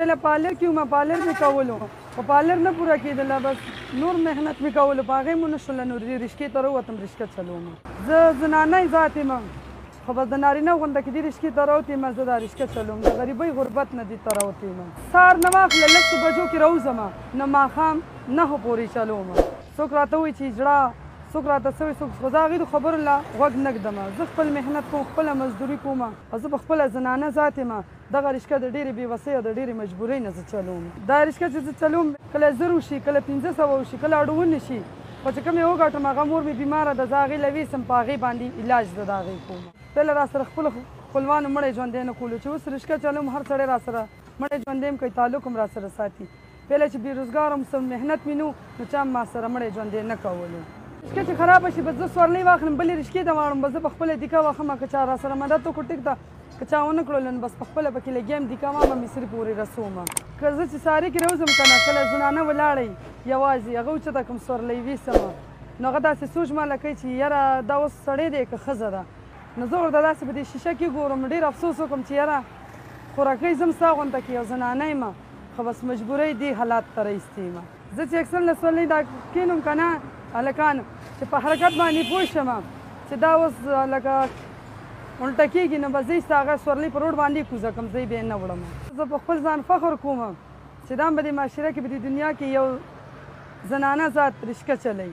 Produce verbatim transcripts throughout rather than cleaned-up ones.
پهله پارلر کې وم پارلر مې کولو خو پارلر نه پوره کېدله بس نور محنت مې کولو په هغې مو نه شوله نو رشکې ته راووتم رشکه چلوم زه زنانۍ ذات یم خو بس د نارینه غونډه کې دې رشکې ته راوتې یم زه دا رشکه چلوم د غریبۍ غربت نه دې ته راوتې یم سهار نه واخله لسو بجو کې راوځم نه ماښام نهو پورې چلوم څوک راته وایي چې اجړه څوک راته څه وایي څوک خو زه هغې د خبرو له غوږ نه ږدم زه خپل محنت کوم خپله مزدوري کوم او زه په خپله زنانه ذات یم دغه رشکه د ډېرې بېوسۍ او د ډېرې مجبورۍ نه زه چلوم دا رشکه چې زه چلوم کله زر وشي کله پنځه سوه وشي کله اړونه شي خو چې کوم یې وګټم هغه مور مې بیماره ده زه هغې له ویسم په هغې باندې علاج زه د هغې کوم پهله را سره خپلو خپلوانو مړی ژوندی نه کولو چې اوس رشکه چلوم هر سړی را سره مړی ژوندی هم کوي تعلق هم را سره ساتي پهله چې بېروزګار وم څه محنت مې نه نو چا ما سره مړی ژوندی نه کولو رشکه چې خرابه شي بس زه سورلۍ واخلم بلې رشکې ته واړم بس زه په خپله دیکه واخم که چا را سره مدد وکړو ټیک ده که چا ونه کړل نو بس په خپله پکې لګیم دیکه واما مصري پورې رسوم که زه چې ساري کې راوځم که نه کله زنانه ولاړئ یوازې هغه اوچته کړم سورلۍ ویسم نو هغه داسې سوچ ماله کوي چې یاره دا اوس سړی دی که ښځه ده نو زه ورته داسې په دې شیشه کې ګورم ډېر افسوس وکړم چې یاره خوراکۍ زه هم ستا غونته کې یو زنانه یم خو بس مجبورۍ دې حالات ته رایستې یم زه چې اکثر له سورلۍ دا کښېنم که نه هلکانو چې په حرکت باندې پوه شم چې دا اوس لکه الټه کېږي نو به زه ایسته هغه سورلۍ په روډ باندې کوزه کړم زه یې بیا نه وړم زه په خپل ځان فخر کوم چې دا هم په دې معاشره کې په دې دنیا کې یو زنانه ذات رشکه چلی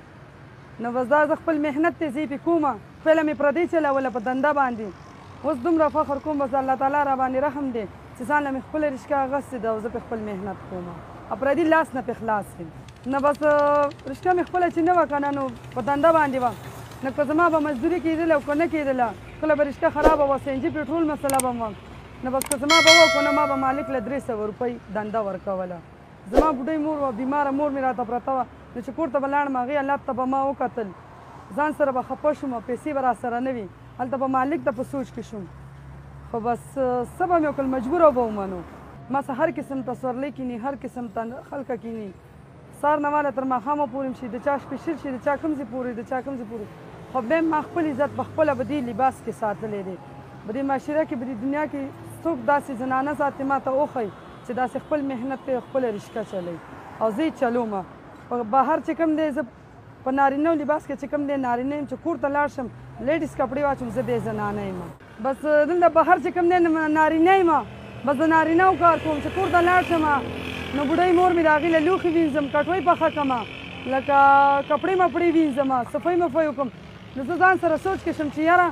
نو بس دا زه خپل محنت دی زه یې پې کوم پهله مې پردۍ چلوله په دنده باندې اوس دومره فخر کوم بس الله تعالی را باندې رحم دی چې ځان له مې خپله رشکه اغوستې ده او زه پې خپل محنت کوم او پردي لاس نه پې خلاص یم نه بس رشکه مې خپله چې نه وه که نه نو په دنده باندې وه نه که زما به مزدوري کېدله او که نه کېدله کله به رشکه خرابه وه سی ان جي پېټرول مسله به وه نه بس که زما به وه که نه ما به مالک له درې سوه روپۍ دنده ورکوله زما بوډۍ مور وه بیماره مور مې راته پرته وه نو چې کور ته به لاړم هغې حالت ته به ما وکتل ځان سره به خفه شوم او پیسې به راسره نه وي هلته به مالک ته په سوچ کې شوم خو بس څه به مې وکړل مجبوره به ومنو ما څه هر قسم ته سورلۍ کیني هر قسم ته خلکه کیني سهار نه واله تر ماښامه پورې م شي د چا شپې شیر شي د چا کوم ځای پورې د چا کوم ځای پورې خو بیا ما خپل عزت په خپله په دې لباس کې ساتلی دی په دې معاشره کې په دې دنیا کې څوک داسې زنانه ذات ما ته وښیي چې داسې خپل محنت کوي خپله رشکه چلی او زه یې چلوم بهر چې کوم دی زه په نارینه لباس کې چې کوم دی نارینه یم چې کور ته لاړ شم لیډیز کپړې واچوم زه بې زنانه یم بس دلته بهر چې کوم دی نارینه یم بس د نارینهو کار کوم چې کور ته لاړ شم نو بوډۍ مور مې د هغې له لوښي وینځم کټوۍ پخه کړم لکه کپړې مپړې وینځم صفۍ مفۍ وکړم نو زه ځان سره سوچ کې شم چې یاره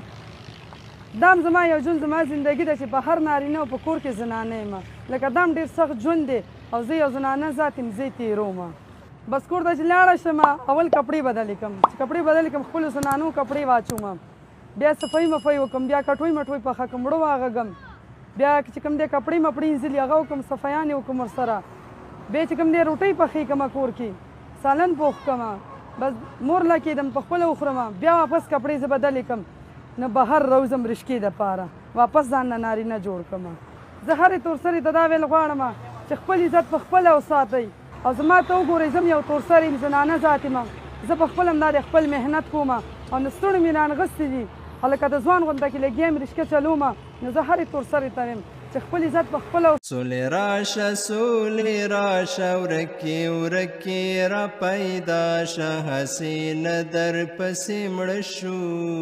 دا هم زما یو ژوند زما زندګي ده چې په هر نارینه او په کور کې زنانه یم لکه دا هم ډېر سخت ژوند دی او زه یو زنانه ذات یم زه یې تېروم بس کور ته چې لاړه شم اول کپړې بدلې کړم چې کپړې بدلې کړم خپلو زنانو کپړې واچوم بیا صفۍ مفۍ وکړم بیا کټوۍ مټوۍ پخه کړم مړه واغږم بیا چې کوم دی کپړې مپړې انځلي هغه وکړم صفیانې وکړم ورسره بیا چې کوم دی روټۍ پخې کړم کور کې سالن پوخ کړم بس مور له کېدم په خپله وخورم بیا واپس کپړې زه بدلې کړم نو بهر روزم رشکې دپاره واپس ځان نه نارینه جوړ کړم زه هرې تورسرې ته دا ویل غواړم چې خپل عزت په خپله وساتئ او زما ته وګورئ زه م یو تورسر یم زنانه ذات یم زه په خپله هم دا د خپل محنت کوم او نو ستړي مې رانغښتي دي هلکه د ځوان غونډه کې لګیا یم رشکه چلوم نو زه هرې تورسرې ته یم چې خپل عزت په خپله سولې راشه سولې راشه ورکې ورکې را پیدا شه حسینه در پسې مړه شو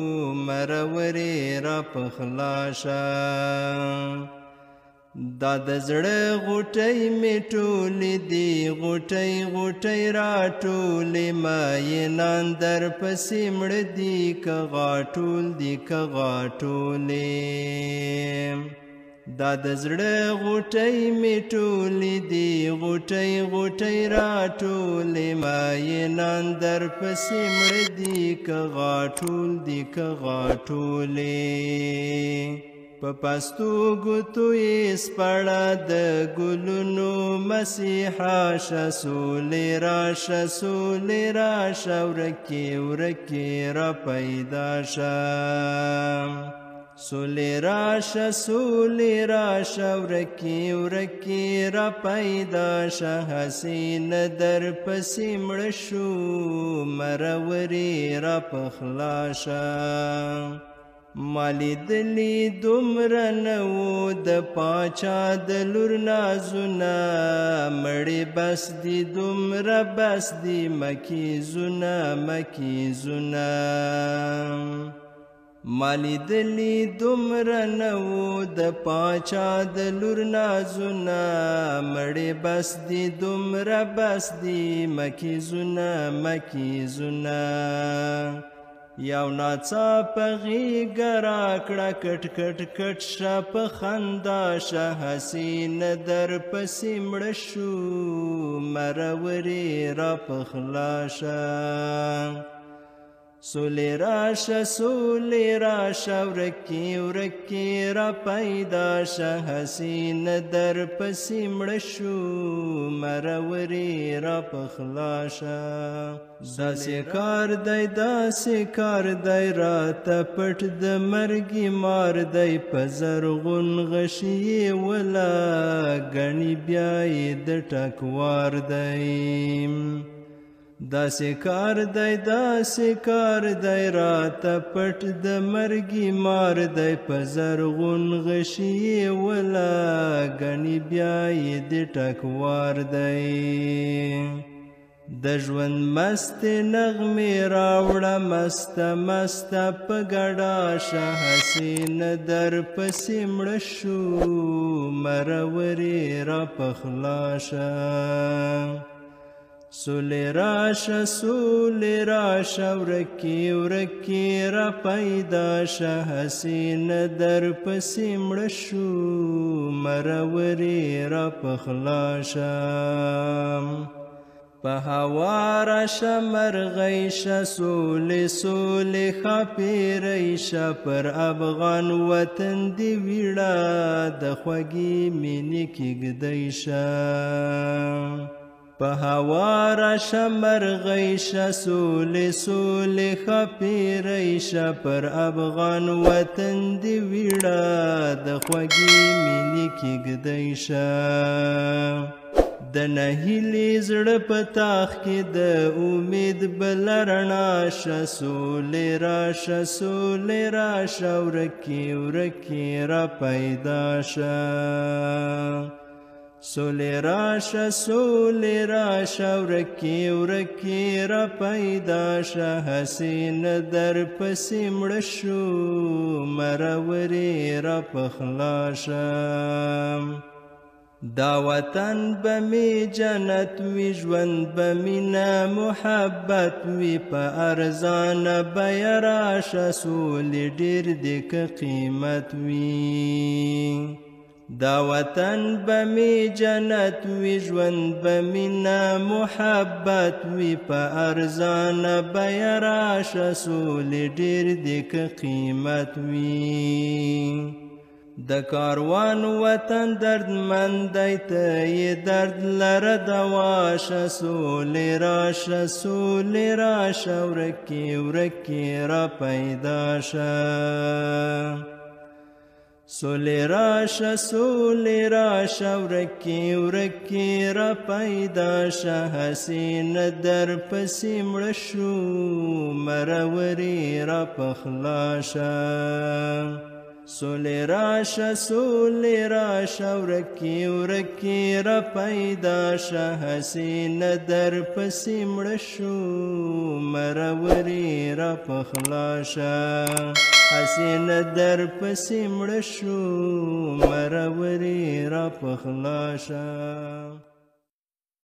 مرورې را پخلا شه دا د زړه غوټۍ مې ټولې دي غوټۍ غوټۍ را ټولې ماینان در پسې مړه دي که غاټول دي که غاټولې دا د زړه غوټۍ مې ټولې دي غوټۍ غوټۍ را ټولې ماینان در پسې مړه دي که غاټول دي که غاټولې په پستو ګوتو یې سپړه د ګلونو مسیحا شه سولې راشه سولې راشه ورکې ورکې را پیدا شه سولې راشه سولې راشه ورکې ورکې را پیدا شه حسینه در پسې مړه شو مرورې را پخلا شه ما لیدلي دومره نه و د پاچا د لور نازونه مړې بس دي دومره بس دي مکیزونه مکیزونه ما لیدلي دومره نه و د پاچا د لور نازونه مړې بس دي دومره بس دي مکیزونه مکیزونه یو ناڅاپه غېږه راکړه کټ کټ کټ شه په خندا شه حسینه درپسې مړه شو مرورې راپخلا شه سولې راشه سولې راشه ورکې ورکې را پیدا شه حسینه درپسې مړه شو مرورې راپخلا شه داسې کار دی داسې کار دی راته پټ د مرګي مار دی په زرغون غشي یې ولا ګڼي بیا یې د ټکوار دی داسې کار دی داسې کار دی راته پټ د مرګي مار دی په زرغون غشي یې ولا ګڼي بیا یې د ټکوار دی د ژوند مستې نغمې راوړه مسته مسته په ګډا شه حسینه درپسې مړه شو مرورې راپخلا شه سولې راشه سولې راشه ورکې ورکې را پیدا شه حسینه درپسې مړه شو مرورې راپخلا شه په هوا راشه مرغۍ شه سولې سولې ښاپېرۍ شه پر افغان وطن دې ویړه د خوږې مینې کېږدۍ شه په هوا راشه مرغۍ شه سولې سولې ښاپېرۍ شه پر افغان وطن دې ویړه د خوږې مینې کېږدۍ شه د نهیلې زړه په تاخ کې د امید بله رڼا شه سولې راشه سولې راشه ورکې ورکې را پیدا شه سولې راشه سولې راشه ورکې ورکې را پیدا شه حسینه درپسې مړه شو مرورې راپخلا شه دا وطن به می جنت وي ژوند به مینه محبت وي په ارزانه بیه راشه سولې ډېر دې که قیمت وي دا وطن به می جنت وي ژوند به مینه محبت وي په ارزانه بیه راشه سولې ډېر دې که قیمت وي د کاروان وطن دردمند دی ته یې درد لره دوا شه سولې راشه سولې راشه ورکې ورکې را پیدا شه سولې راشه سولې راشه ورکې ورکې را پیدا شه حسینه درپسې مړه شو مرورې راپخلا شه سولې راشه سولې راشه ورکې ورکې را پیدا شه حسینه درپسې مړه شو مرورې راپخلا شه حسینه درپسې مړه شو مرورې راپخلا شه